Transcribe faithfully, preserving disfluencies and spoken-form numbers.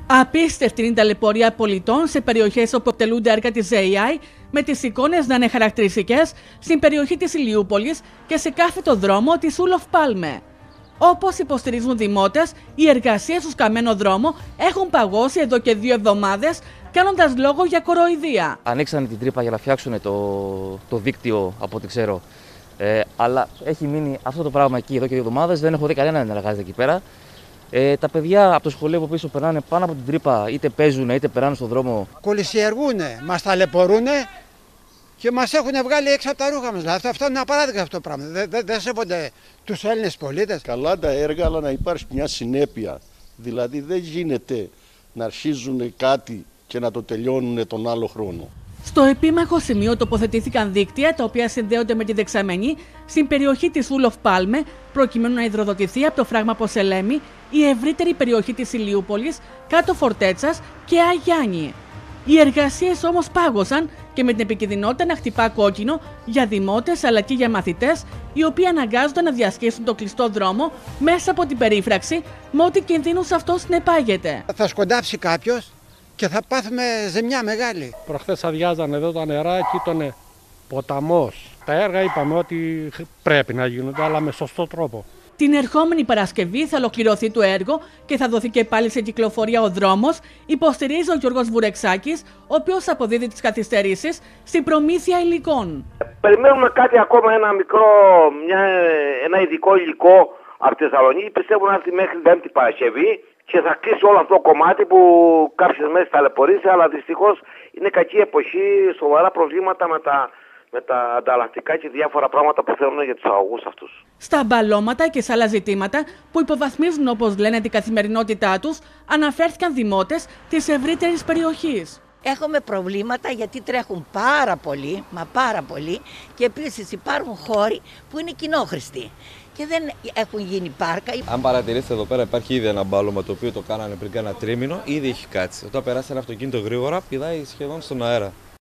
Απίστευτη είναι η ταλαιπωρία πολιτών σε περιοχές όπου εκτελούνται έργα της έι άι, με τις εικόνες να είναι χαρακτηριστικές στην περιοχή της Ηλιούπολης και σε κάθετο δρόμο της Ούλοφ Πάλμε. Όπως υποστηρίζουν δημότες, οι εργασίες στο σκαμμένο δρόμο έχουν παγώσει εδώ και δύο εβδομάδες, κάνοντας λόγο για κοροϊδία. Ανοίξανε την τρύπα για να φτιάξουν το, το δίκτυο, από ό,τι ξέρω. Ε, αλλά έχει μείνει αυτό το πράγμα εκεί εδώ και δύο εβδομάδες. Δεν έχω δει κανέναν να εργάζεται εκεί πέρα. Ε, τα παιδιά από το σχολείο από πίσω περνάνε πάνω από την τρύπα, είτε παίζουν είτε περνάνε στον δρόμο. Κολυσιεργούνε, μας ταλαιπωρούνε και μας έχουν βγάλει έξω από τα ρούχα μας. Δηλαδή, αυτό είναι απαράδεκτο αυτό το πράγμα. Δεν δε, δε σέβονται τους Έλληνες πολίτες. Καλά τα έργα, αλλά να υπάρχει μια συνέπεια. Δηλαδή δεν γίνεται να αρχίζουν κάτι και να το τελειώνουν τον άλλο χρόνο. Στο επίμαχο σημείο τοποθετήθηκαν δίκτυα τα οποία συνδέονται με τη δεξαμενή στην περιοχή της Ούλοφ Πάλμε, προκειμένου να υδροδοτηθεί από το φράγμα Ποσελέμη η ευρύτερη περιοχή της Ηλιούπολης, κάτω Φορτέτσας και Αγιάννη. Οι εργασίες όμως πάγωσαν και με την επικινδυνότητα να χτυπά κόκκινο για δημότες αλλά και για μαθητές, οι οποίοι αναγκάζονται να διασχίσουν το κλειστό δρόμο μέσα από την περίφραξη, με ό,τι κινδύνους αυτό συνεπάγεται. Θα σκοντάψει κάποιος και θα πάθουμε ζημιά μεγάλη. Προχθές αδειάζανε εδώ τα νερά και ήταν ποταμός. Τα έργα είπαμε ότι πρέπει να γίνονται, αλλά με σωστό τρόπο. Την ερχόμενη Παρασκευή θα ολοκληρωθεί το έργο και θα δοθεί και πάλι σε κυκλοφορία ο δρόμος, υποστηρίζει ο Γιώργος Βουρεξάκης, ο οποίος αποδίδει τις καθυστερήσεις στην προμήθεια υλικών. Περιμένουμε κάτι ακόμα, ένα μικρό, μια, ένα ειδικό υλικό από τη Θεσσαλονίκη. Πιστεύω να έρθει μέχρι την Πέμπτη Παρασκευή και θα κλείσει όλο αυτό το κομμάτι που κάποιες μέρες ταλαιπωρήσει, αλλά δυστυχώς είναι κακή εποχή, σοβαρά προβλήματα με τα. με τα ανταλλακτικά και διάφορα πράγματα που θέλουν για τους αγωγούς αυτούς. Στα μπαλώματα και σε άλλα ζητήματα που υποβαθμίζουν, όπως λένε, την καθημερινότητά τους, αναφέρθηκαν δημότες της ευρύτερης περιοχής. Έχουμε προβλήματα γιατί τρέχουν πάρα πολύ, μα πάρα πολύ, και επίσης υπάρχουν χώροι που είναι κοινόχρηστοι και δεν έχουν γίνει πάρκα. Αν παρατηρήσετε εδώ πέρα, υπάρχει ήδη ένα μπάλωμα το οποίο το κάνανε πριν κάνα τρίμηνο, ήδη έχει κάτσει. Όταν περάσει ένα αυτοκίνητο γρήγορα, πηδάει σχεδόν στον αέρα.